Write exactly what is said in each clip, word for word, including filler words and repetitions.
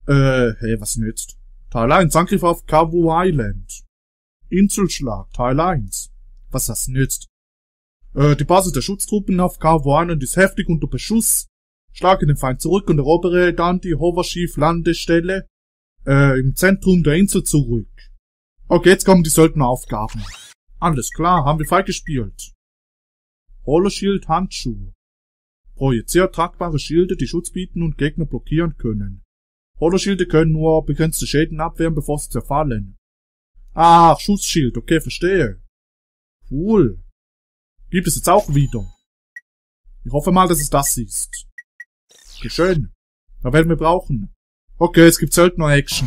Äh, hey, was denn jetzt? Teil eins, Angriff auf Cabo Island. Inselschlag, Teil eins. Was das nützt? Äh, die Basis der Schutztruppen auf Cabo Island ist heftig unter Beschuss. Schlage den Feind zurück und erobere dann die Hoverchief-Landestelle äh, im Zentrum der Insel zurück. Okay, jetzt kommen die Söldneraufgaben. Alles klar, haben wir freigespielt. Holoschild Handschuh. Projiziert tragbare Schilde, die Schutz bieten und Gegner blockieren können. Holoschilde können nur begrenzte Schäden abwehren, bevor sie zerfallen. Ach, Schutzschild, okay, verstehe. Cool. Gibt es jetzt auch wieder. Ich hoffe mal, dass es das ist. Okay, schön. Da werden wir brauchen. Okay, es gibt Söldner-Action.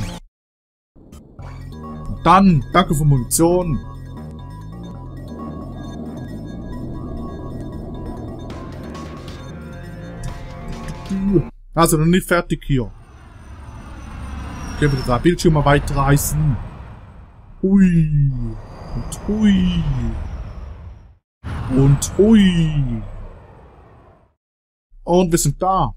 Und dann, danke für Munition. Also noch nicht fertig hier. Okay, wieder drei Bildschirme weiterreißen. Hui. Und hui. Und hui. Und wir sind da.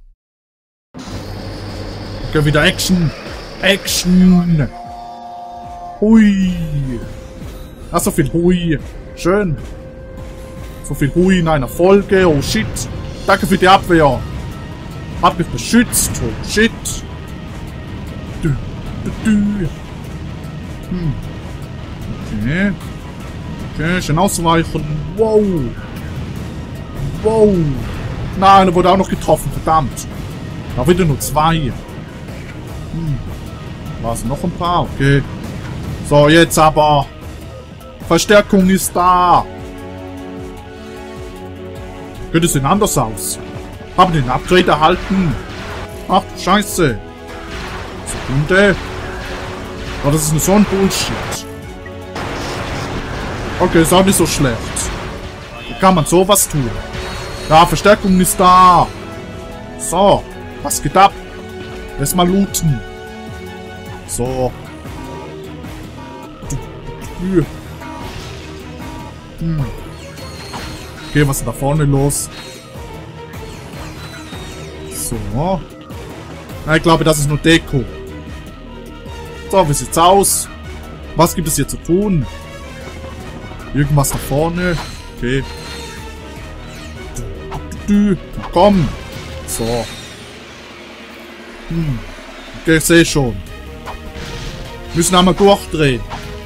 Okay, wieder Action. Action. Hui. Ah, so viel Hui. Schön. So viel Hui in einer Folge. Oh shit. Danke für die Abwehr. Hab mich beschützt. Oh shit. Du, du, du. Hm. Okay. Okay, schön ausweichen. Wow. Wow. Nein, er wurde auch noch getroffen. Verdammt. Da wieder nur zwei. Hm. War es noch ein paar? Okay. So, jetzt aber. Verstärkung ist da. Könnte sehen anders aus. Haben den Upgrade erhalten. Ach du Scheiße. Sekunde. Oh, das ist nur so ein Bullshit. Okay, ist auch nicht so schlecht. Wie kann man sowas tun? Ja, Verstärkung ist da. So. Was geht ab? Lass mal looten. So. Hm. Okay, was ist da vorne los? So. Na, ich glaube, das ist nur Deko. So, wie sieht's aus? Was gibt es hier zu tun? Irgendwas da vorne. Okay. Komm. So. Hm. Okay, ich sehe schon. Müssen einmal durchdrehen.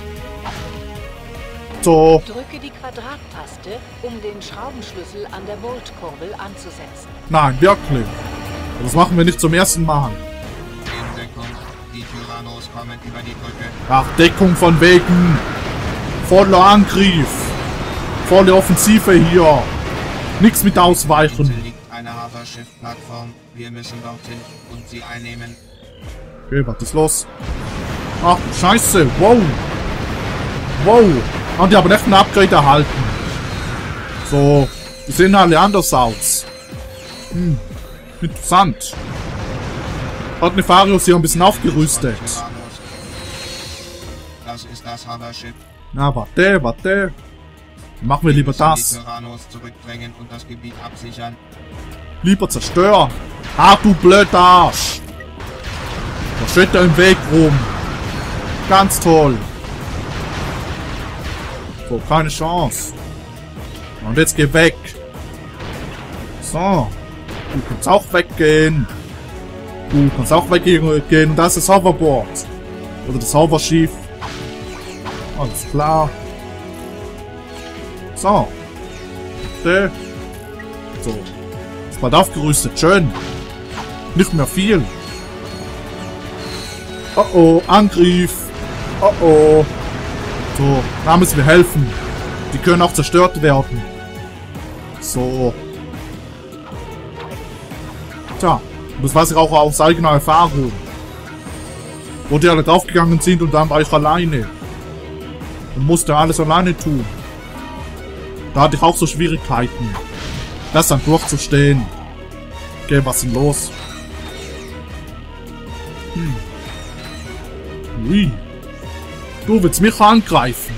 So. Drücke die Quadrattaste, um den Schraubenschlüssel an der Voltkurbel anzusetzen. Nein, wirklich. Das machen wir nicht zum ersten Mal. Deckung. Die Tyrannos kommen über die Brücke. Ach, Deckung von wegen. Voller Angriff. Volle Offensive hier. Nichts mit Ausweichen. Hier liegt eine Haferschiff-Plattform. Wir müssen dorthin und sie einnehmen. Okay, was ist los? Ach, Scheiße. Wow. Wow. Und die haben echt ein Upgrade erhalten. So. Die sehen alle anders aus. Hm. Interessant. Hat Nefarius hier ein bisschen aufgerüstet. Das ist das Haferschiff. Na, warte, warte. Machen wir lieber das. Die Tyrannos zurückdrängen und das Gebiet absichern. Lieber zerstören. Ah, du blöder Arsch. Da steht da im Weg rum. Ganz toll. So, keine Chance. Und jetzt geh weg. So. Du kannst auch weggehen. Du kannst auch weggehen. Das ist das Hoverboard. Oder das Hoverschiff. Alles klar. So. Okay. So. Ist bald aufgerüstet. Schön. Nicht mehr viel. Oh oh. Angriff. Oh oh. So. Da müssen wir helfen. Die können auch zerstört werden. So. Tja. Das weiß ich auch aus eigener Erfahrung. Wo die alle draufgegangen sind und dann war ich alleine. Und musste alles alleine tun. Da hatte ich auch so Schwierigkeiten. Das dann durchzustehen. Okay, was ist denn los? Hm. Ui. Du willst mich angreifen.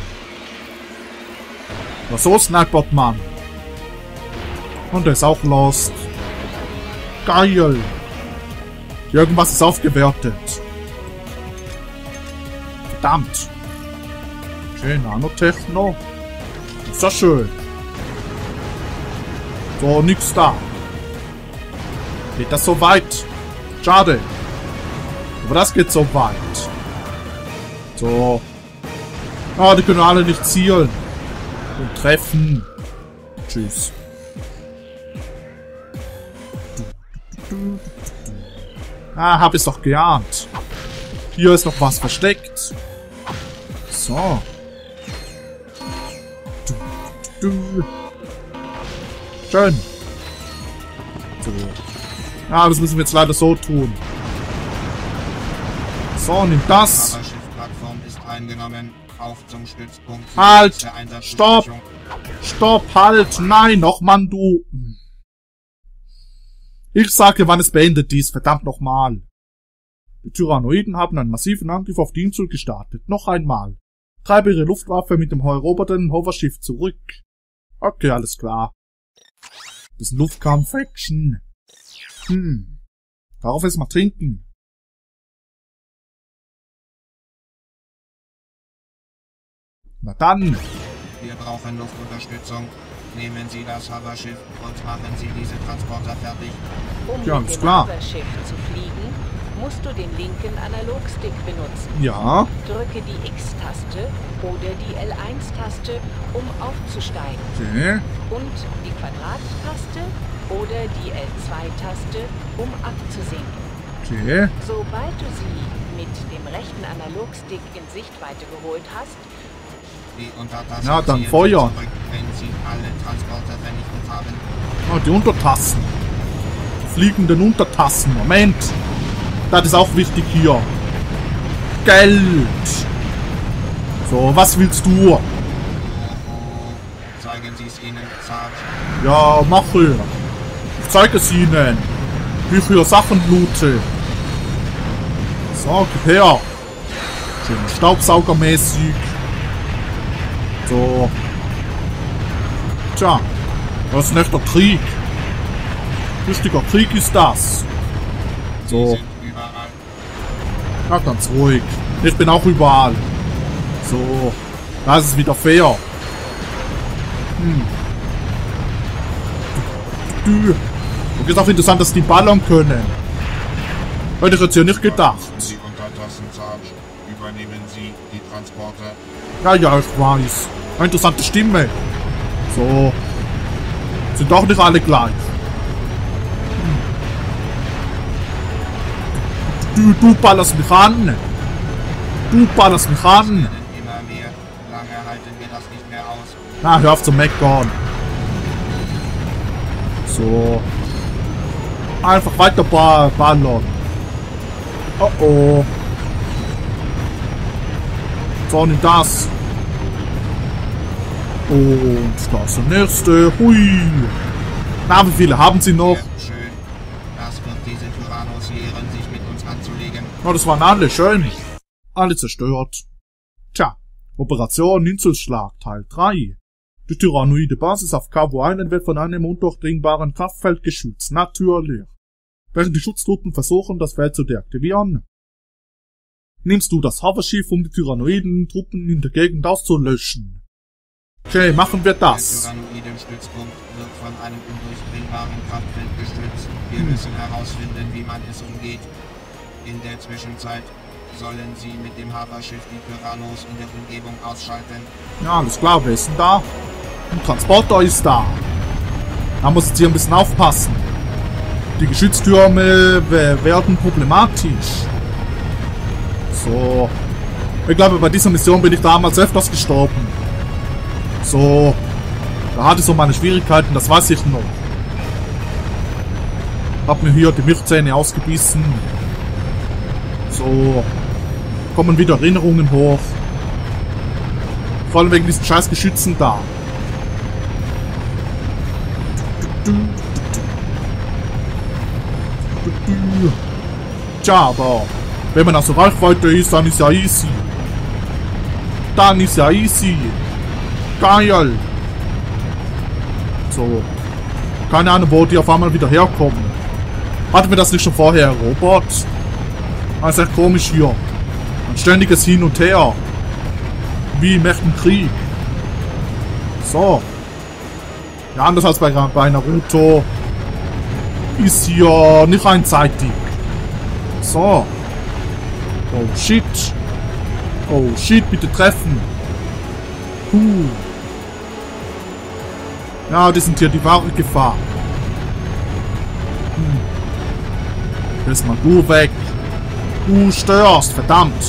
Was so, snipert man. Und der ist auch lost. Geil. Irgendwas ist aufgewertet. Verdammt. Okay, Nanotechno. Ist das schön. So, nix da. Geht das so weit? Schade. Aber das geht so weit. So. Ah, die können alle nicht zielen. Und treffen. Tschüss. Ah, hab ich's doch geahnt. Hier ist noch was versteckt. So. Schön. So. Ah, das müssen wir jetzt leider so tun. So, nimm das. Schiffplattform ist eingenommen. Auf zum Stützpunkt. Halt! Stopp! Stopp, halt! Nein, noch Mann, du! Ich sage, wann es beendet ist, verdammt nochmal. Die Tyrannoiden haben einen massiven Angriff auf die Insel gestartet. Noch einmal. Treibe ihre Luftwaffe mit dem eroberten Hoverschiff zurück. Okay, alles klar. Bisschen Luftkampf-Action. Hm. Darauf erst mal trinken. Na dann. Wir brauchen Luftunterstützung. Nehmen Sie das Hoverschiff und machen Sie diese Transporter fertig. Um Ja, mit ist dem klar. Hoverschiff zu fliegen, musst du den linken Analogstick benutzen. Ja. Drücke die X-Taste oder die L eins Taste, um aufzusteigen. Okay. Und die Quadrat-Taste oder die L zwei Taste, um abzusinken. Okay. Sobald du sie mit dem rechten Analogstick in Sichtweite geholt hast, Die Untertassen Na, dann ziehen Feuer. Sie zurück, wenn Sie alle Transporter vernichtet haben. Oh, die Untertassen. Die fliegenden Untertassen. Moment. Das ist auch wichtig hier. Geld. So, was willst du? Zeigen Sie es ihnen, Sarge. Ja, mache. Ich zeige es ihnen. Wie ich hier Sachen loote. So, gib her. Schön staubsaugermäßig. So. Tja. Das ist ein echter Krieg. Richtiger Krieg ist das. Sie So. sind überall. Ja, ganz ruhig. Ich bin auch überall. So. Das ist wieder fair. Hm. Du. Und ist auch interessant, dass die ballern können. Hätte ich jetzt hier nicht gedacht. Die Untertassen, Sarge. Übernehmen Sie die Transporter. Ja, ja, ich weiß. Eine interessante Stimme. So. Sind doch nicht alle gleich. Du, du ballerst mich an. Du ballerst mich an. Immer mehr. Lange halten wir das nicht mehr aus. Na, hör auf zu meckern. So. Einfach weiter ba ballern. Oh oh. So, nimm das. Und das ist der nächste. Hui. Na, wie viele haben sie noch? Ja, schön. Das wird diese Tyrannos lehren, sich mit uns anzulegen. Oh, das waren alle schön. Alle zerstört. Tja. Operation Inselschlag Teil drei. Die tyrannoide Basis auf Cabo Island wird von einem undurchdringbaren Kraftfeld geschützt. Natürlich. Während die Schutztruppen versuchen, das Feld zu deaktivieren, nimmst du das Hoverschiff, um die tyrannoiden Truppen in der Gegend auszulöschen. Okay, machen wir Der das. Tyrannoiden-Stützpunkt wird von einem undurchdringbaren Kraftfeld gestützt. Wir müssen herausfinden, wie man es umgeht. In der Zwischenzeit sollen Sie mit dem Hoverschiff die Tyrannos in der Umgebung ausschalten. Ja, alles klar, wer ist denn da? Ein Transporter ist da. Da muss jetzt hier ein bisschen aufpassen. Die Geschütztürme werden problematisch. So. Ich glaube, bei dieser Mission bin ich damals öfters gestorben. So. Da hatte ich so meine Schwierigkeiten, das weiß ich noch. Hab mir hier die Milchzähne ausgebissen. So. Kommen wieder Erinnerungen hoch. Vor allem wegen diesen scheiß Geschützen da. Tja, aber wenn man aus der Reichweite ist, dann ist ja easy. Dann ist ja easy. Geil. So. Keine Ahnung, wo die auf einmal wieder herkommen. Hatten wir das nicht schon vorher erobert? Das ist echt komisch hier. Ein ständiges Hin und Her. Wie im echten Krieg. So. Ja, anders als bei, bei Naruto. Ist hier nicht einseitig. So. Oh shit. Oh shit, bitte treffen. Puh. Ja, die sind hier die wahre Gefahr. Hm. Lass mal du weg. Du störst, verdammt.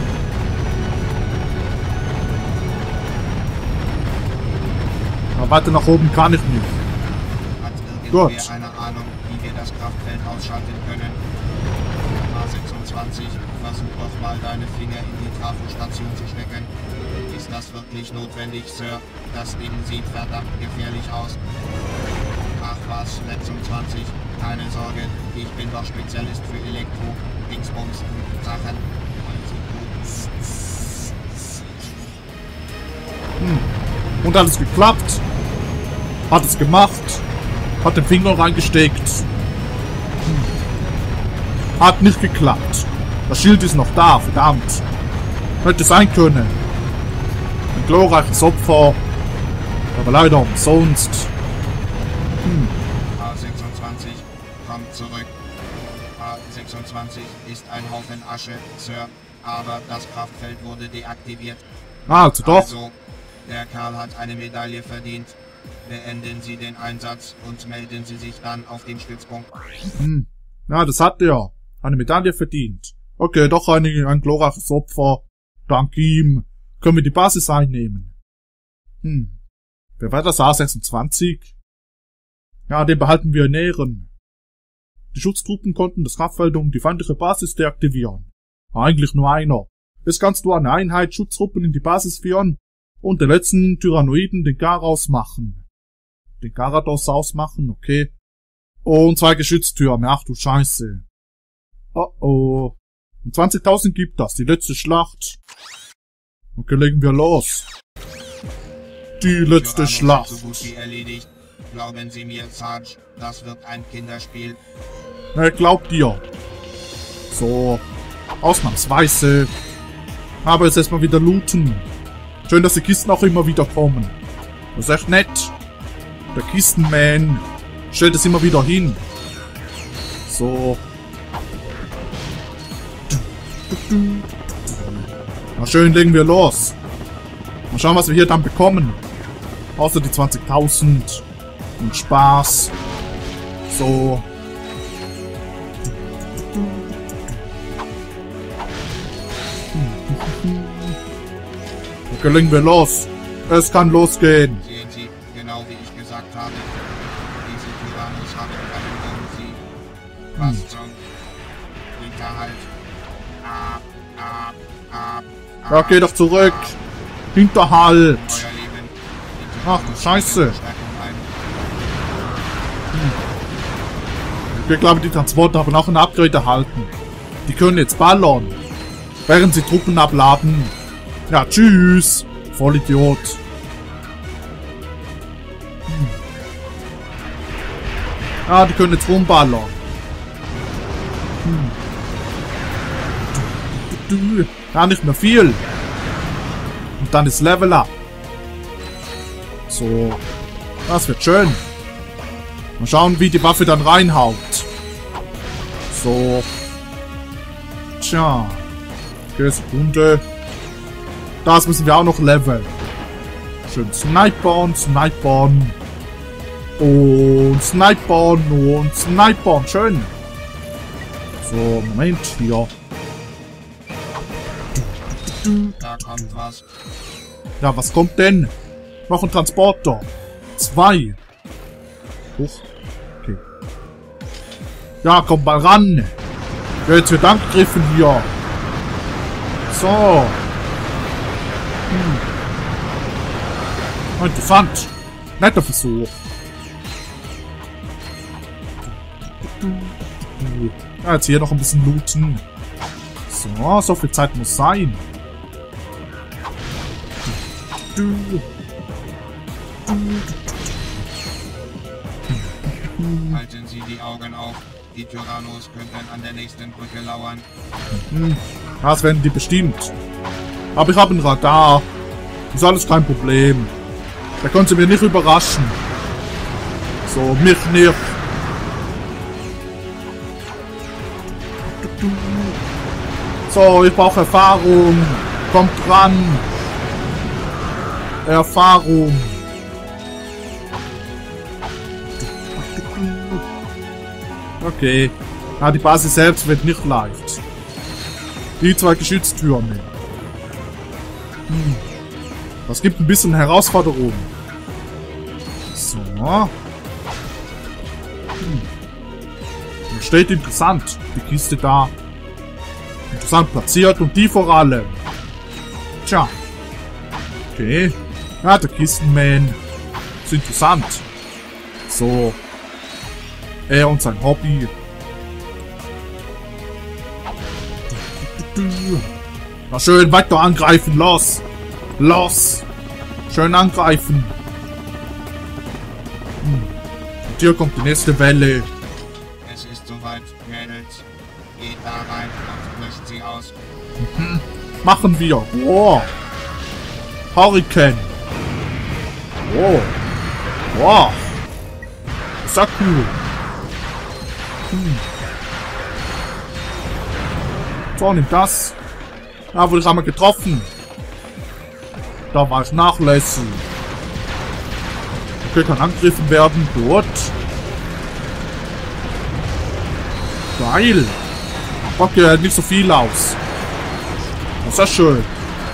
Aber weiter nach oben kann ich nicht. Hat Gut. irgendwer eine Ahnung, wie wir das Kraftfeld ausschalten können? A sechsundzwanzig, versuch doch mal deine Finger in die Trafostation zu stecken. Ist das wirklich notwendig, Sir? Das Ding sieht verdammt gefährlich aus. Ach was, sechsundzwanzig, keine Sorge, ich bin doch Spezialist für Elektro, Dingsbums, Sachen. Hm. Und alles geklappt. Hat es gemacht. Hat den Finger reingesteckt. Hm. Hat nicht geklappt. Das Schild ist noch da, verdammt. Hätte sein können. Ein glorreiches Opfer. Aber leider umsonst. Hm. A sechsundzwanzig, kommt zurück. A sechsundzwanzig ist ein Haufen Asche, Sir, aber das Kraftfeld wurde deaktiviert. Ah, also doch. Also, der Kerl hat eine Medaille verdient. Beenden Sie den Einsatz und melden Sie sich dann auf den Stützpunkt. Hm. Ja, das hat er. Eine Medaille verdient. Okay, doch ein, ein glorreiches Opfer. Dank ihm können wir die Basis einnehmen. Hm. Wer war das? A sechsundzwanzig? Ja, den behalten wir in Ehren. Die Schutztruppen konnten das Kraftfeld um die feindliche Basis deaktivieren. Eigentlich nur einer. Jetzt kannst du eine Einheit Schutztruppen in die Basis führen und den letzten Tyrannoiden, den Garados, machen. Den Garados ausmachen, okay. Und zwei Geschütztürme, ach du Scheiße. Oh oh. Und zwanzigtausend gibt das, die letzte Schlacht. Okay, legen wir los. Die letzte Tyrannos Schlacht. ist so gut wie erledigt. Glauben Sie mir, Sarge, das wird ein Kinderspiel. Na, glaubt ihr. So. Ausnahmsweise. Aber jetzt erstmal wieder looten. Schön, dass die Kisten auch immer wieder kommen. Das ist echt nett. Der Kistenman stellt es immer wieder hin. So. Na schön, legen wir los. Mal schauen, was wir hier dann bekommen. Außer die zwanzigtausend. Und Spaß. So. Okay, legen wir los. Es kann losgehen. Sehen Sie, genau wie ich gesagt habe, diese Tyrannos haben einen Sieg. Was zum Hinterhalt. Ab, ab, ab, ab. Ja, geh doch zurück. Hinterhalt. Euer Leben. Ach du Scheiße. Ich glaube, die Transporter haben auch ein Upgrade erhalten. Die können jetzt ballern. Während sie Truppen abladen. Ja, tschüss. Vollidiot. Hm. Ja, die können jetzt rumballern. Hm. Du, du, du. Ja, nicht mehr viel. Und dann ist Level Up. So. Das wird schön. Mal schauen, wie die Waffe dann reinhaut. So. Tja. Okay, Sekunde. Das müssen wir auch noch leveln. Schön snipern, snipern. Und snipern und snipern. Schön. So, Moment, hier. Da kommt was. Ja, was kommt denn? Noch ein Transporter. Zwei. Hoch. Okay. Ja, kommt mal ran. Ja, jetzt wird angegriffen hier. So. Hm. Interessant. Netter Versuch. Ja, jetzt hier noch ein bisschen looten. So, so viel Zeit muss sein. Halten Sie die Augen auf. Die Tyrannos könnten an der nächsten Brücke lauern. Hm, das werden die bestimmt. Aber ich habe ein Radar. Ist alles kein Problem. Da können sie mir nicht überraschen. So, mich nicht. So, ich brauche Erfahrung. Kommt ran. Erfahrung. Okay. Ah, die Basis selbst wird nicht leicht. Die zwei Geschütztürme. Hm. Das gibt ein bisschen Herausforderung. So. Hm. Da steht interessant. Die Kiste da. Interessant platziert und die vor allem. Tja. Okay. Ja, der Kistenman. Ist interessant. So. Er und sein Hobby. Na schön, weiter angreifen. Los. Los. Schön angreifen. Hm. Und hier kommt die nächste Welle. Es ist soweit, Mädels. Geht da rein und löscht sie aus. Mhm. Machen wir. Wow. Hurricane. Wow. Wow. Ist ja cool. Hm. So, nimm das. Da wurde ich einmal getroffen. Da war ich nachlässig. Okay, kann angegriffen werden. Gut. Geil. Okay, hält nicht so viel aus. Das ist ja schön.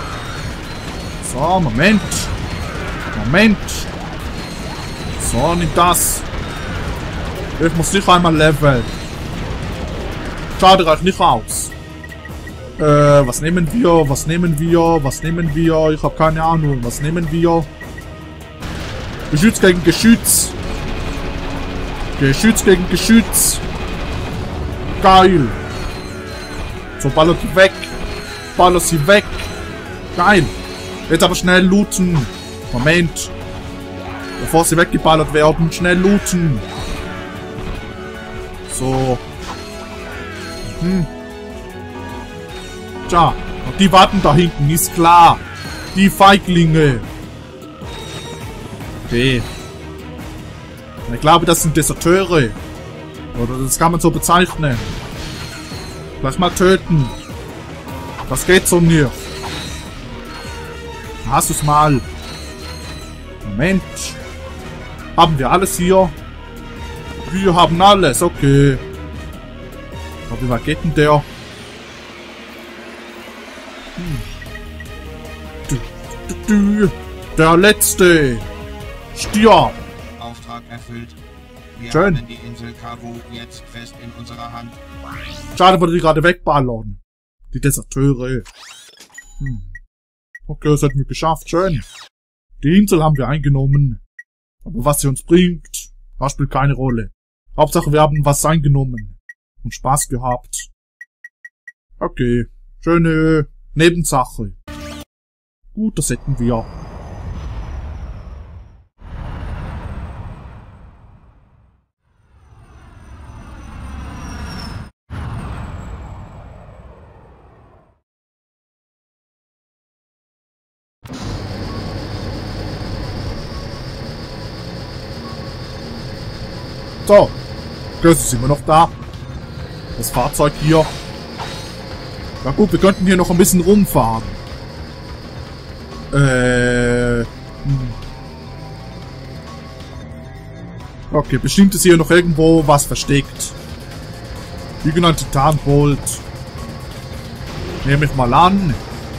So, Moment. Moment. So, nimm das. Ich muss nicht einmal leveln. Schade, reicht nicht aus. Äh, was nehmen wir? Was nehmen wir? Was nehmen wir? Ich habe keine Ahnung. Was nehmen wir? Geschütz gegen Geschütz. Geschütz gegen Geschütz. Geil. So, ballert sie weg. Ballert sie weg. Geil. Jetzt aber schnell looten. Moment. Bevor sie weggeballert werden. Schnell looten. So. Hm. Tja. Und die warten da hinten. Ist klar. Die Feiglinge. Okay. Ich glaube, das sind Deserteure. Oder das kann man so bezeichnen. Gleich mal töten. Das geht so nicht. Hast du's mal. Moment. Haben wir alles hier? Wir haben alles, okay. Aber wie weit geht denn der? Hm. Du, du, du. Der letzte. Stirb. Auftrag erfüllt. Wir Schön. haben die Insel Kavu jetzt fest in unserer Hand. Schade, weil die gerade wegballern. Die Deserteure. Hm. Okay, das hätten wir geschafft. Schön. Die Insel haben wir eingenommen. Aber was sie uns bringt, das spielt keine Rolle. Hauptsache, wir haben was eingenommen. Und Spaß gehabt. Okay. Schöne Nebensache. Gut, das hätten wir. So, das ist immer noch da. Das Fahrzeug hier. Na gut, wir könnten hier noch ein bisschen rumfahren. Äh. Hm. Okay, bestimmt ist hier noch irgendwo was versteckt. Wie genannt Titanbolt. Nehme ich mal an.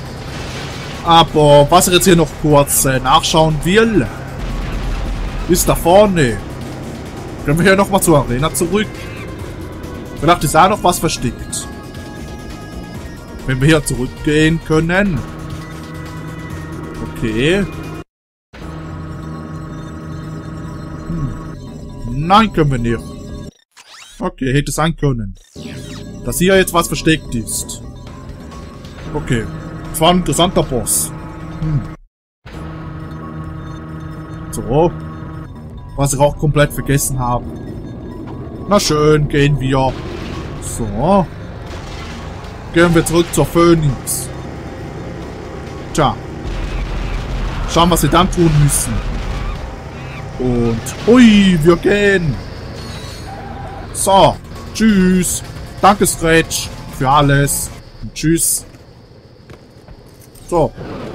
Aber was ich jetzt hier noch kurz äh, nachschauen will, ist da vorne. Können wir hier nochmal zur Arena zurück? Vielleicht ist da noch was versteckt. Wenn wir hier zurückgehen können. Okay. Hm. Nein, können wir nicht. Okay, hätte sein können. Dass hier jetzt was versteckt ist. Okay. Das war ein interessanter Boss. Hm. So. Was ich auch komplett vergessen habe. Na schön, gehen wir. So. Gehen wir zurück zur Phoenix. Tja. Schauen, was wir dann tun müssen. Und, ui, wir gehen. So, tschüss. Danke, Stretch, für alles. Und tschüss. So.